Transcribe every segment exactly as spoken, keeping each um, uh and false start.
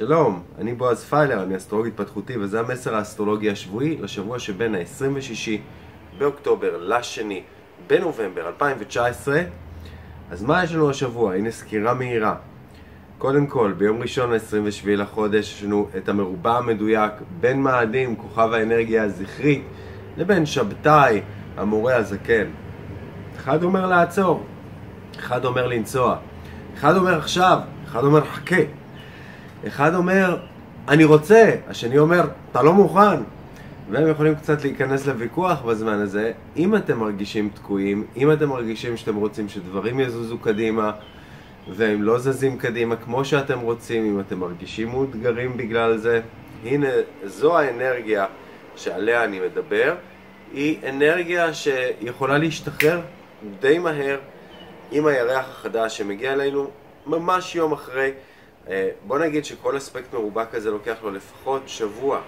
שלום, אני בועז פיילר, אני אסטרולוג התפתחותי, וזה המסר האסטרולוגי השבועי לשבוע שבין ה-עשרים ושישה באוקטובר לשני בנובמבר אלפיים תשע עשרה. אז מה יש לנו השבוע? הנה סקירה מהירה. קודם כל, ביום ראשון ה-עשרים ושביעי לחודש יש לנו את המרובע המדויק בין מאדים, כוכב האנרגיה הזכרית, לבין שבתאי, המורה הזקן. אחד אומר לעצור, אחד אומר לנסוע, אחד אומר עכשיו, אחד אומר חכה, אחד אומר אני רוצה, השני אומר אתה לא מוכן. והם יכולים קצת להיכנס לוויכוח בזמן הזה. אם אתם מרגישים תקועים, אם אתם מרגישים שאתם רוצים שדברים יזוזו קדימה והם לא זזים קדימה כמו שאתם רוצים, אם אתם מרגישים מאותגרים בגלל זה, הנה זו האנרגיה שעליה אני מדבר. היא אנרגיה שיכולה להשתחרר די מהר עם הירח החדש שמגיע אלינו ממש יום אחרי. בוא נגיד שכל אספקט מרובע כזה לוקח לו לפחות שבוע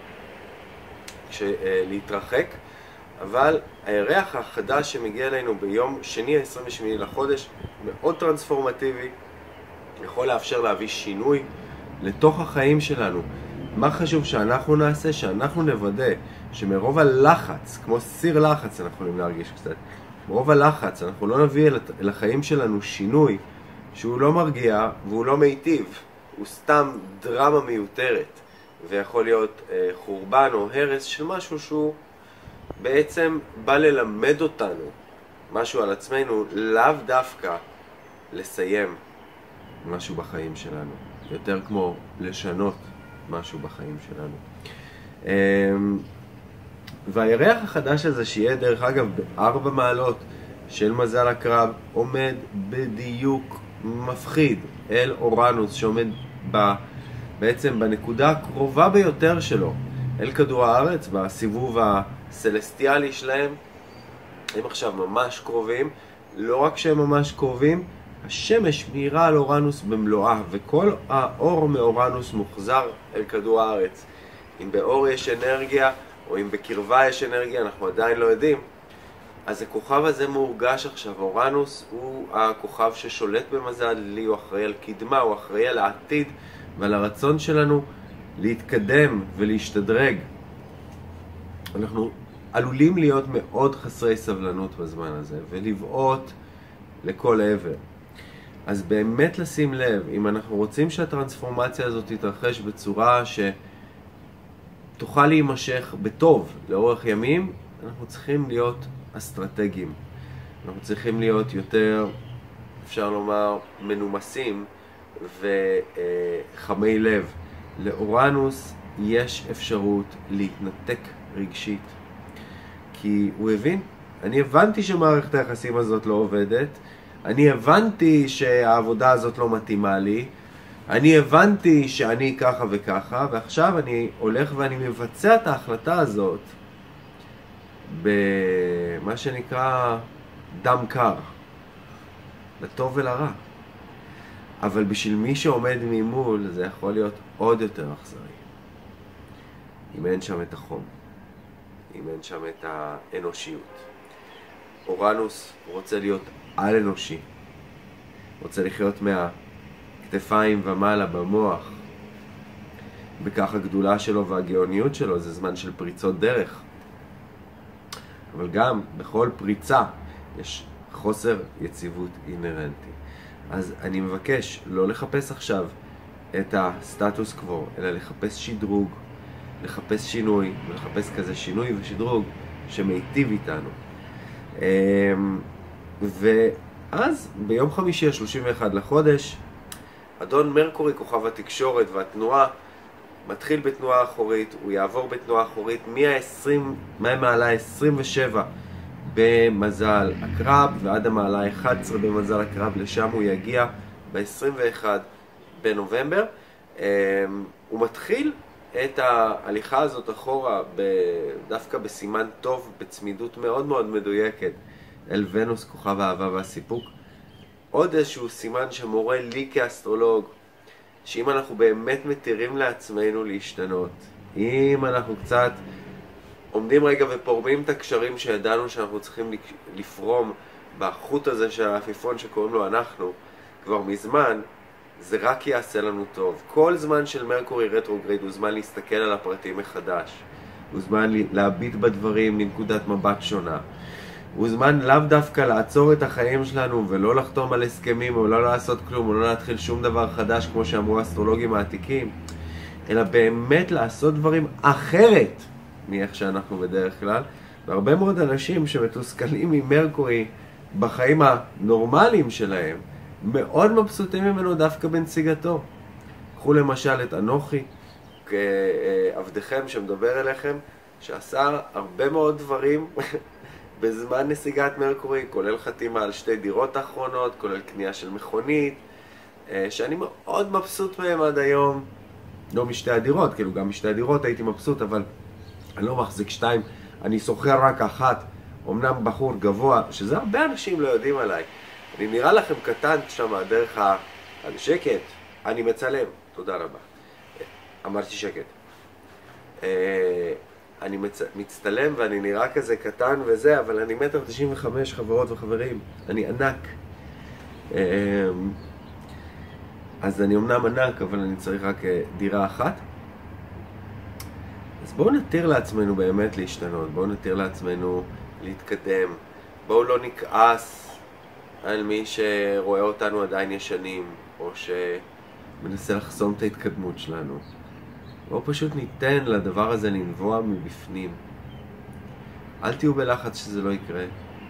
להתרחק, אבל הירח החדש שמגיע אלינו ביום שני ה-עשרים ושמונה לחודש מאוד טרנספורמטיבי, יכול לאפשר להביא שינוי לתוך החיים שלנו. מה חשוב שאנחנו נעשה? שאנחנו נוודא שמרוב הלחץ, כמו סיר לחץ אנחנו יכולים להרגיש קצת, מרוב הלחץ אנחנו לא נביא אל החיים שלנו שינוי שהוא לא מרגיע והוא לא מיטיב, הוא סתם דרמה מיותרת, ויכול להיות אה, חורבן או הרס של משהו שהוא בעצם בא ללמד אותנו משהו על עצמנו, לאו דווקא לסיים משהו בחיים שלנו, יותר כמו לשנות משהו בחיים שלנו. אה, והירח החדש הזה שיהיה דרך אגב בארבע מעלות של מזל הקרב עומד בדיוק מפחיד אל אורנוס שעומד ב, בעצם בנקודה הקרובה ביותר שלו אל כדור הארץ, בסיבוב הסלסטיאלי שלהם. הם עכשיו ממש קרובים, לא רק שהם ממש קרובים, השמש מאירה על אורנוס במלואה וכל האור מאורנוס מוחזר אל כדור הארץ. אם באור יש אנרגיה או אם בקרבה יש אנרגיה אנחנו עדיין לא יודעים. אז הכוכב הזה מורגש עכשיו. אורנוס הוא הכוכב ששולט במזל לי, הוא אחראי על קדמה, הוא אחראי על העתיד ועל הרצון שלנו להתקדם ולהשתדרג. אנחנו עלולים להיות מאוד חסרי סבלנות בזמן הזה ולבעוט לכל עבר. אז באמת לשים לב, אם אנחנו רוצים שהטרנספורמציה הזאת תתרחש בצורה שתוכל להימשך בטוב לאורך ימים, אנחנו צריכים להיות אסטרטגיים. אנחנו צריכים להיות יותר, אפשר לומר, מנומסים וחמי לב. לאורנוס יש אפשרות להתנתק רגשית. כי הוא הבין, אני הבנתי שמערכת היחסים הזאת לא עובדת, אני הבנתי שהעבודה הזאת לא מתאימה לי, אני הבנתי שאני ככה וככה, ועכשיו אני הולך ואני מבצע את ההחלטה הזאת במה שנקרא דם קר, לטוב ולרע. אבל בשביל מי שעומד ממול זה יכול להיות עוד יותר אכזרי. אם אין שם את החום, אם אין שם את האנושיות. אורנוס רוצה להיות על אנושי, רוצה לחיות מהכתפיים ומעלה במוח, בכך הגדולה שלו והגאוניות שלו זה זמן של פריצות דרך. אבל גם בכל פריצה יש חוסר יציבות אינרנטי. אז אני מבקש לא לחפש עכשיו את הסטטוס קוו, אלא לחפש שדרוג, לחפש שינוי, ולחפש כזה שינוי ושדרוג שמיטיב איתנו. ואז ביום חמישי ה-שלושים ואחד לחודש, אדון מרקורי, כוכב התקשורת והתנועה, מתחיל בתנועה אחורית, הוא יעבור בתנועה אחורית מהמעלה ה-עשרים ושבע במזל הקרב ועד המעלה ה-אחת עשרה במזל הקרב, לשם הוא יגיע ב-עשרים ואחד בנובמבר. הוא מתחיל את ההליכה הזאת אחורה דווקא בסימן טוב, בצמידות מאוד מאוד מדויקת אל ונוס, כוכב האהבה והסיפוק. עוד איזשהו סימן שמורה לי כאסטרולוג שאם אנחנו באמת מתירים לעצמנו להשתנות, אם אנחנו קצת עומדים רגע ופורמים את הקשרים שידענו שאנחנו צריכים לפרום בחוט הזה של העפיפון שקוראים לו אנחנו כבר מזמן, זה רק יעשה לנו טוב. כל זמן של מרקורי רטרוגרייד הוא זמן להסתכל על הפרטים מחדש. הוא זמן להביט בדברים מנקודת מבט שונה. הוא זמן לאו דווקא לעצור את החיים שלנו ולא לחתום על הסכמים או לא לעשות כלום או לא להתחיל שום דבר חדש כמו שאמרו האסטרולוגים העתיקים, אלא באמת לעשות דברים אחרת מאיך שאנחנו בדרך כלל. והרבה מאוד אנשים שמתוסכלים ממרקורי בחיים הנורמליים שלהם מאוד מבסוטים ממנו דווקא בנסיגתו. קחו למשל את אנוכי כעבדכם שמדבר אליכם, שעשה הרבה מאוד דברים בזמן נסיגת מרקורי, כולל חתימה על שתי דירות האחרונות, כולל קנייה של מכונית, שאני מאוד מבסוט מהם עד היום. לא משתי הדירות, כאילו גם משתי הדירות הייתי מבסוט, אבל אני לא מחזיק שתיים, אני סוחר רק אחת, אמנם בחור גבוה, שזה הרבה אנשים לא יודעים עליי. אני נראה לכם קטן שם דרך ה... שקט, אני מצלם, תודה רבה. אמרתי שקט. אני מצ... מצטלם ואני נראה כזה קטן וזה, אבל אני מטר תשעים וחמש, חברות וחברים, אני ענק. אז אני אמנם ענק, אבל אני צריך רק דירה אחת. אז בואו נתיר לעצמנו באמת להשתנות, בואו נתיר לעצמנו להתקדם. בואו לא נכעס על מי שרואה אותנו עדיין ישנים, או שמנסה לחסום את ההתקדמות שלנו. בואו פשוט ניתן לדבר הזה לנבוע מבפנים. אל תהיו בלחץ שזה לא יקרה.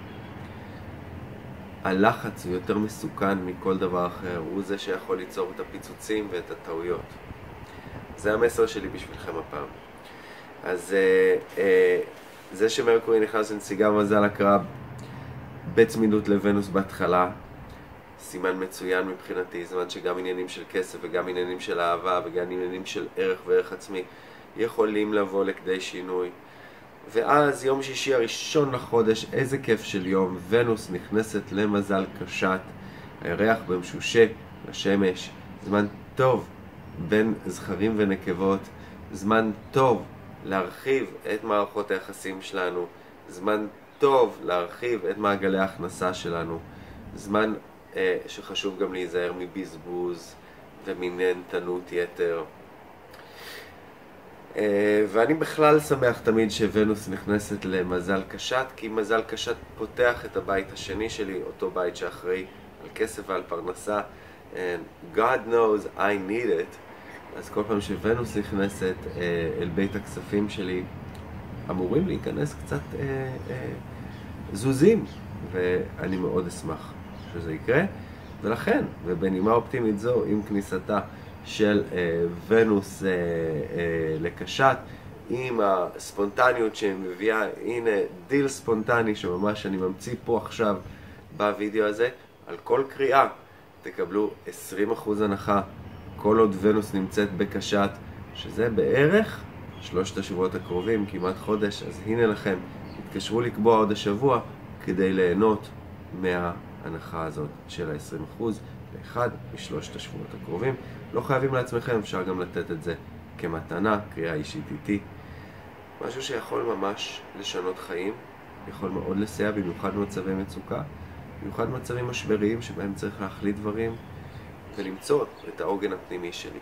הלחץ הוא יותר מסוכן מכל דבר אחר, הוא זה שיכול ליצור את הפיצוצים ואת הטעויות. זה המסר שלי בשבילכם הפעם. אז אה, אה, זה שמרקורי נכנס לנסיגה מזל הקרב בצמידות לוונוס בהתחלה, סימן מצוין מבחינתי, זמן שגם עניינים של כסף וגם עניינים של אהבה וגם עניינים של ערך וערך עצמי יכולים לבוא לכדי שינוי. ואז יום שישי הראשון לחודש, איזה כיף של יום, ונוס נכנסת למזל קשת, הירח במשושה לשמש, זמן טוב בין זכרים ונקבות, זמן טוב להרחיב את מערכות היחסים שלנו, זמן טוב להרחיב את מעגלי ההכנסה שלנו, זמן אה, שחשוב גם להיזהר מבזבוז ומנהנתנות יתר. אה, ואני בכלל שמח תמיד שוונוס נכנסת למזל קשת, כי מזל קשת פותח את הבית השני שלי, אותו בית שאחראי על כסף ועל פרנסה. And God knows I need it. אז כל פעם שוונוס נכנסת אה, אל בית הכספים שלי, אמורים להיכנס קצת אה, אה, זוזים, ואני מאוד אשמח שזה יקרה. ולכן, ובנימה אופטימית זו, עם כניסתה של אה, ונוס אה, אה, לקשת, עם הספונטניות שמביאה, הנה דיל ספונטני שממש אני ממציא פה עכשיו בווידאו הזה, על כל קריאה תקבלו עשרים אחוז הנחה כל עוד ונוס נמצאת בקשת, שזה בערך שלושת השבועות הקרובים, כמעט חודש. אז הנה לכם, התקשרו לקבוע עוד השבוע כדי ליהנות מההנחה הזאת של ה-עשרים אחוז לאחד משלושת השבועות הקרובים. לא חייבים לעצמכם, אפשר גם לתת את זה כמתנה, קריאה אישית איתי. משהו שיכול ממש לשנות חיים, יכול מאוד לסייע, במיוחד במצבי מצוקה, במיוחד במצבים משבריים שבהם צריך להחליט דברים ולמצוא את העוגן הפנימי שלי.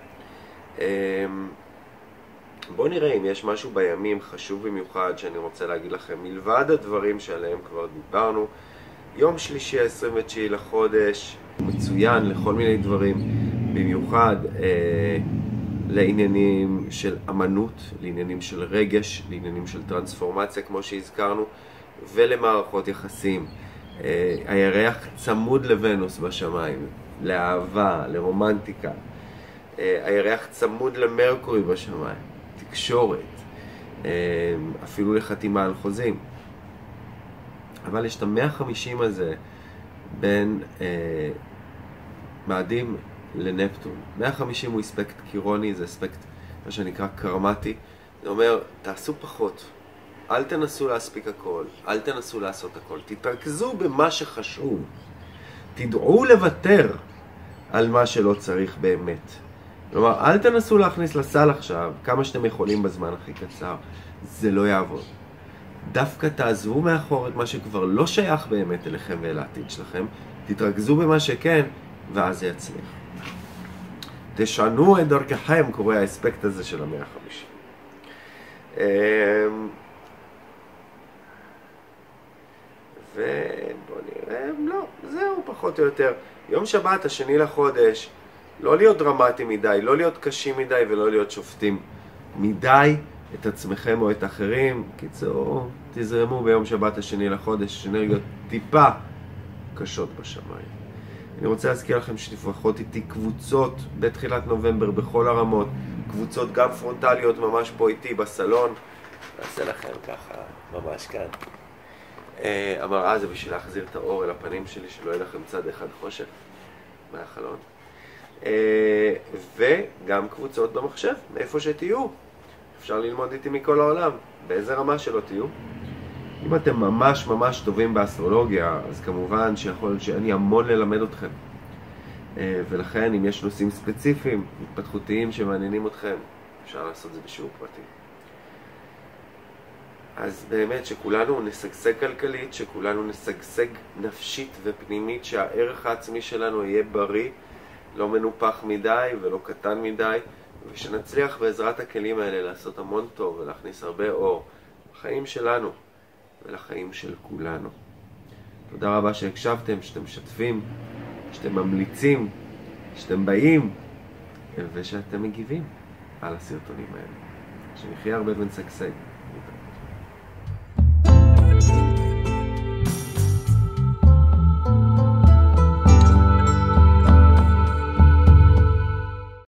בואו נראה אם יש משהו בימים חשוב במיוחד שאני רוצה להגיד לכם, מלבד הדברים שעליהם כבר דיברנו. יום שלישי ה-עשרים ותשיעי לחודש מצוין לכל מיני דברים, במיוחד אה, לעניינים של אמנות, לעניינים של רגש, לעניינים של טרנספורמציה כמו שהזכרנו, ולמערכות יחסים. אה, הירח צמוד לוונוס בשמיים, לאהבה, לרומנטיקה. אה, הירח צמוד למרקורי בשמיים, תקשורת, אה, אפילו לחתימה על חוזים. אבל יש את ה-מאה וחמישים הזה בין אה, מאדים לנפטון. מאה וחמישים הוא אספקט קירוני, זה אספקט מה שנקרא קרמטי. זה אומר, תעשו פחות, אל תנסו להספיק הכל, אל תנסו לעשות הכל, תתרכזו במה שחשוב, תדעו לוותר על מה שלא צריך באמת. כלומר, אל תנסו להכניס לסל עכשיו כמה שאתם יכולים בזמן הכי קצר, זה לא יעבוד. דווקא תעזבו מאחור את מה שכבר לא שייך באמת אליכם ואל העתיד שלכם, תתרכזו במה שכן, ואז זה יצליח. תשנו את דרככם, קורא האספקט הזה של המאה החמישים. ובוא נראה, לא, זהו פחות או יותר. יום שבת, השני לחודש, לא להיות דרמטי מדי, לא להיות קשים מדי ולא להיות שופטים מדי את עצמכם או את אחרים. קיצור, תזרמו ביום שבת השני לחודש, אנרגיות טיפה קשות בשמיים. אני רוצה להזכיר לכם שתפרחות איתי קבוצות בתחילת נובמבר בכל הרמות, קבוצות גם פרונטליות ממש פה איתי בסלון. נעשה לכם ככה, ממש כאן. המראה זה בשביל להחזיר את האור אל הפנים שלי, שלא יהיה לכם צד אחד חושך מהחלון. וגם קבוצות במחשב, מאיפה שתהיו. אפשר ללמוד איתי מכל העולם, באיזה רמה שלא תהיו. אם אתם ממש ממש טובים באסטרולוגיה, אז כמובן שיכול להיות שאני המון ללמד אתכם. ולכן אם יש נושאים ספציפיים, התפתחותיים שמעניינים אתכם, אפשר לעשות זה בשיעור פרטי. אז באמת שכולנו נשגשג כלכלית, שכולנו נשגשג נפשית ופנימית, שהערך העצמי שלנו יהיה בריא, לא מנופח מדי ולא קטן מדי, ושנצליח בעזרת הכלים האלה לעשות המון טוב ולהכניס הרבה אור לחיים שלנו ולחיים של כולנו. תודה רבה שהקשבתם, שאתם משתפים, שאתם ממליצים, שאתם באים ושאתם מגיבים על הסרטונים האלה. שנחיה הרבה ונשגשג.